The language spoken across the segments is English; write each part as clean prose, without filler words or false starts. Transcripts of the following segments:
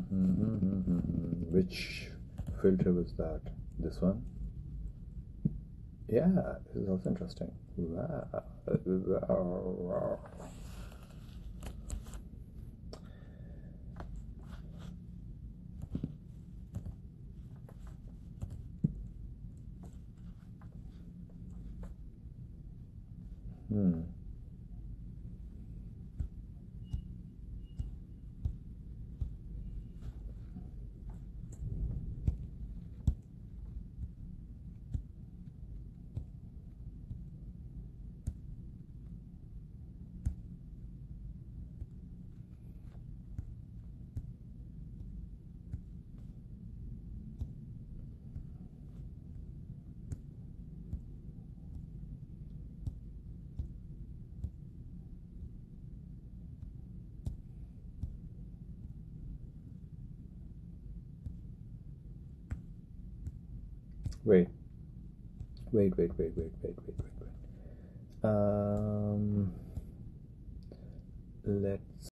Which filter was that? This one? Yeah, this is also interesting. Wow. Wait. Let's.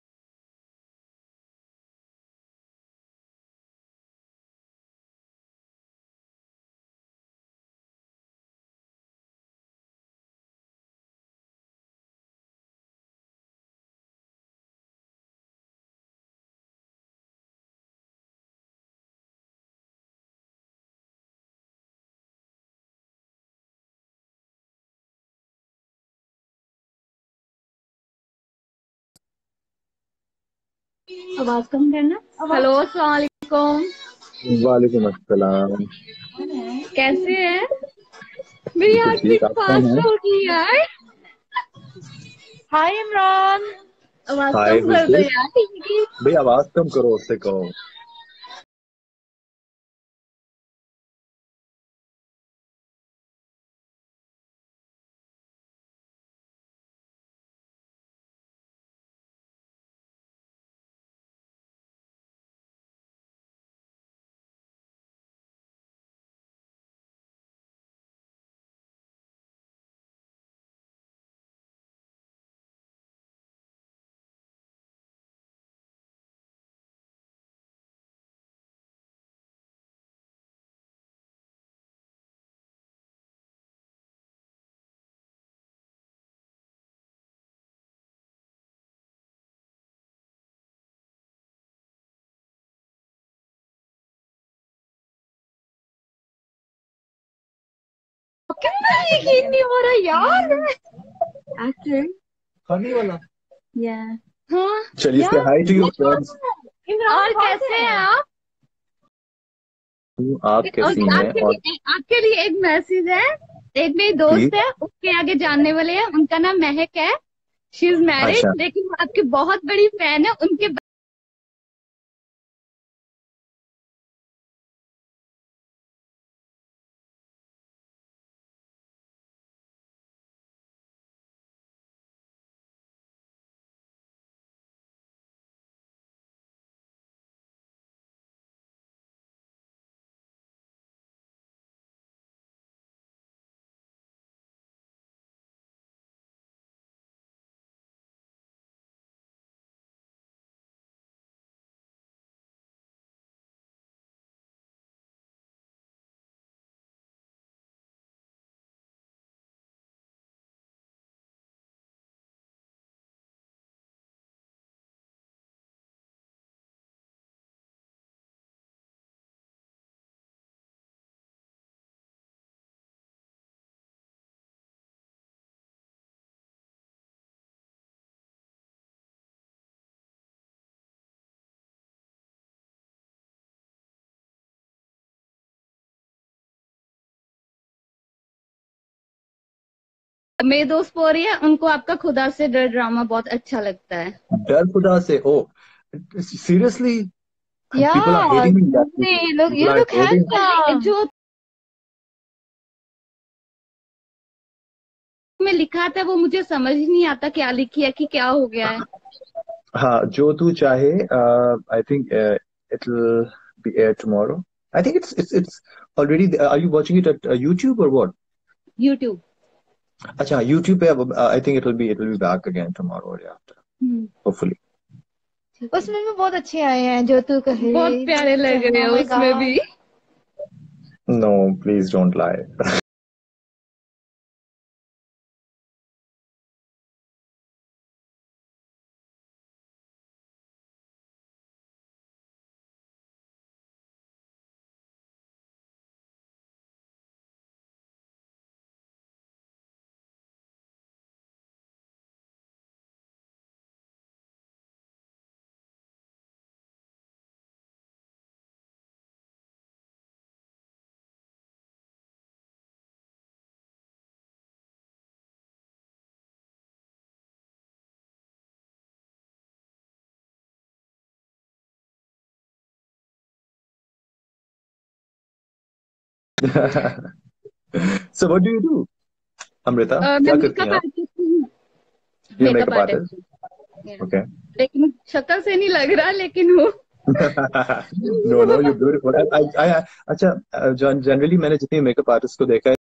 आवाज कम करना। Hello, अस्सलाम वालेकुम। वालेकुम अस्सलाम। कैसे हैं? मेरी बिल्कुल आंख भी ठीक। आप कौन फास्ट हैं? होगी यार। हाय इमरान। आवाज हाय कम कर दो बिल्कुल। यार। ठीक है। भाई आवाज कम करो, उससे कहो। कितना यकीन नहीं हो रहा यार। एक्टर। फनी वाला। या। हाँ चलिए से यार। Hi to your friends. और कैसे हैं आप? आप कैसी और हैं? और आपके लिए एक मैसेज है। एक मेरी प्लीज। दोस्त है, उसके आगे जानने वाले हैं। उनका नाम महक है। शी इज अच्छा। मैरिड, लेकिन वो आपकी बहुत बड़ी फैन है। उनके मेरे दोस्त बोल रही है उनको आपका खुदा से डर ड्रामा बहुत अच्छा लगता है। डर खुदा से। Oh seriously. Yeah people are hating me that. लोग, people you are look hating. Handsome. जो में लिखा था वो मुझे समझ ही नहीं आता क्या लिखी है कि क्या हो गया है। हाँ, जो तू चाहे। I think it will be air tomorrow. I think it's already are you watching it at YouTube or what? YouTube. अच्छा, YouTube पे अब I think it will be back again tomorrow or day after, hopefully. उसमें भी बहुत अच्छे आए हैं, जो तू कहे। बहुत प्यारे लग रहे हैं Oh my उसमें God. भी। No, please don't lie. So what do you do, Amrita? मैं क्या करती हैं मेकअप आप? आर्टिस्ट हूँ। You're a makeup makeup artist artist. हूँ। Okay. लेकिन शक्ल से नहीं लग रहा, लेकिन हूँ। No, no, you're beautiful. अच्छा, जनरली मैंने जितने मेकअप आर्टिस्ट को देखा है,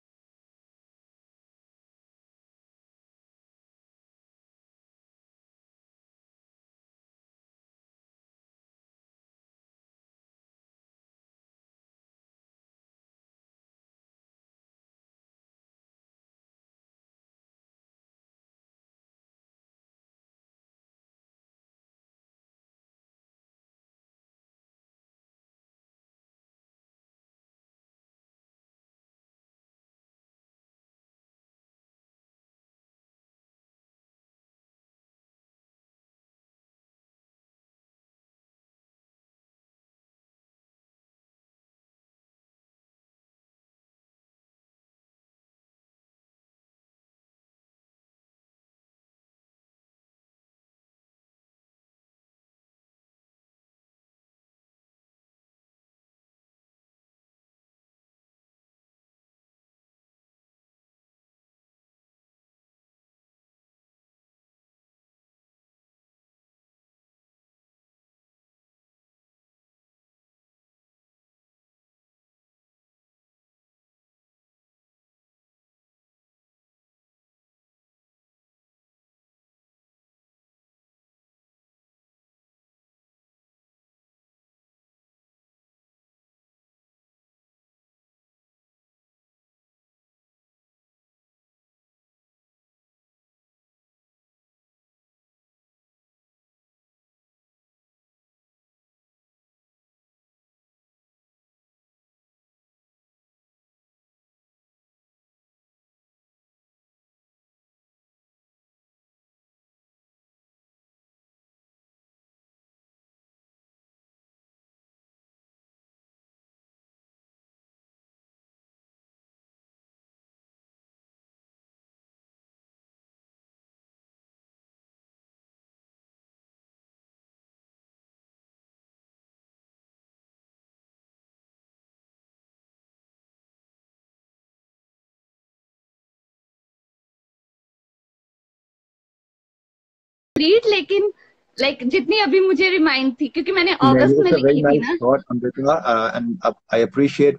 रीड, लेकिन लाइक जितनी अभी मुझे रिमाइंड थी, क्योंकि मैंने नहीं, अगस्त में it's a very लिखी थी nice ना। thought, Amrita, and I appreciate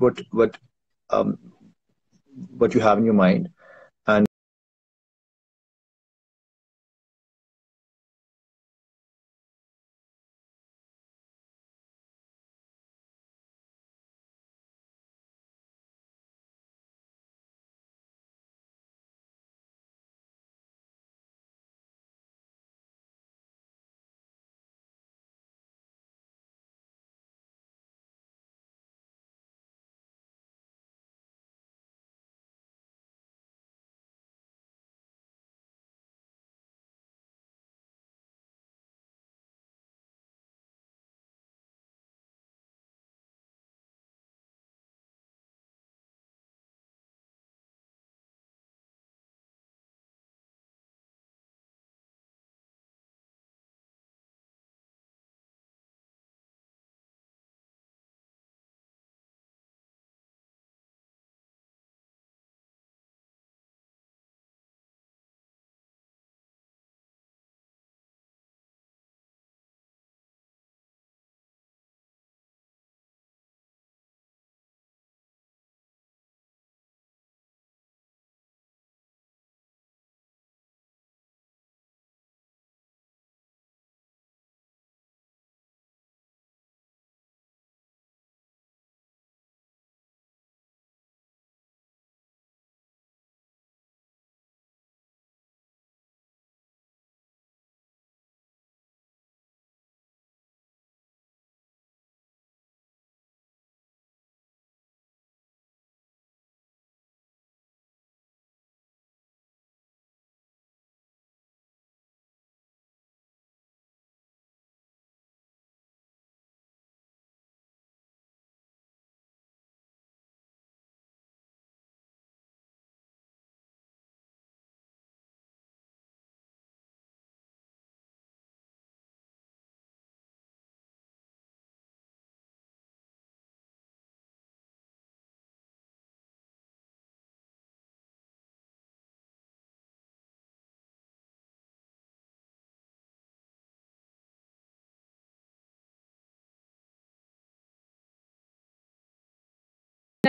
um, what you have in your mind. And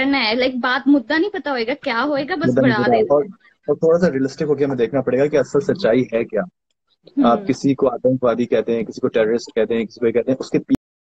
करना है, लाइक बात मुद्दा नहीं पता होएगा क्या होएगा, बस मुद्दा नहीं बढ़ा पता। देते हैं। और थोड़ा सा रियलिस्टिक होकर हमें देखना पड़ेगा कि असल सच्चाई है क्या। आप हम्म। किसी को आतंकवादी कहते हैं, किसी को टेररिस्ट कहते हैं, किसी को ये कहते हैं, उसके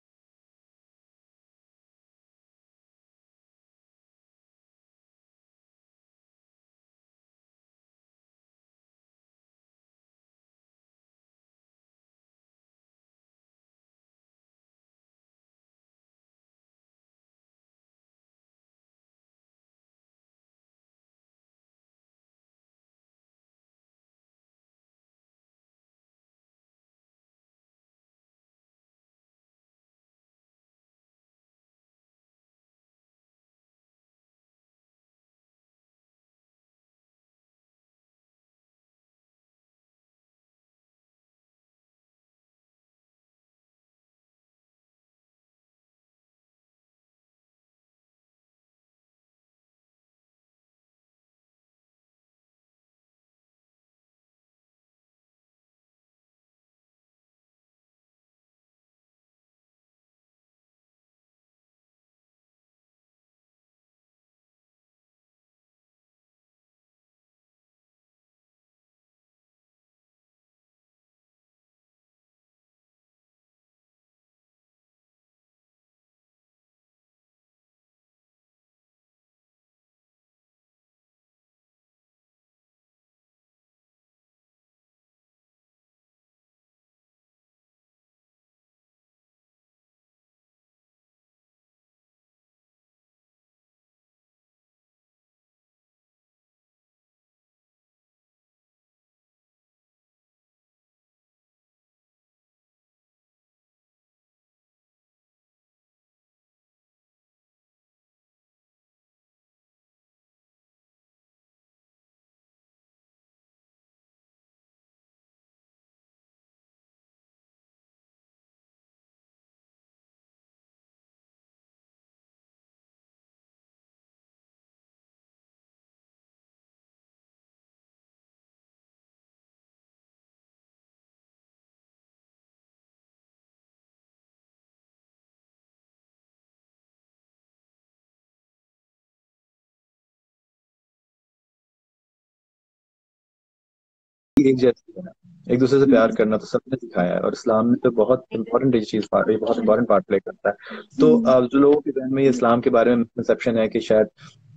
एक जैसे है, एक दूसरे से प्यार करना तो सबने सिखाया है, और इस्लाम में तो बहुत इंपॉर्टेंट चीज पार्ट, ये बहुत इंपॉर्टेंट पार्ट प्ले करता है। तो जो लोगों के जहन में ये इस्लाम के बारे में कंसेप्शन है कि शायद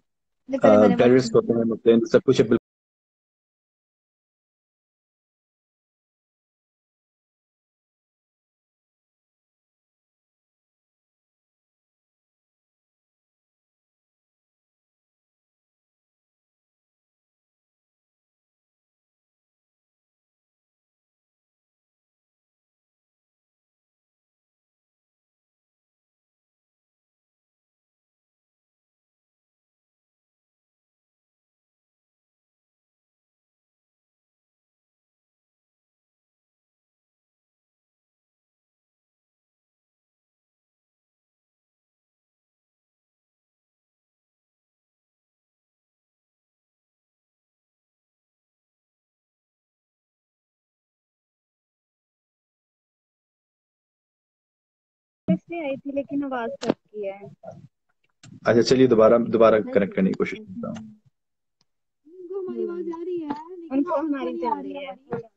टेररिस्ट होते हैं, मुस्लिम, सब कुछ से आई थी लेकिन आवाज कट की है। अच्छा चलिए दोबारा दोबारा कनेक्ट करने की कोशिश करता हूँ। उनको हमारी आवाज आ रही है, उनको हमारी जा रही है।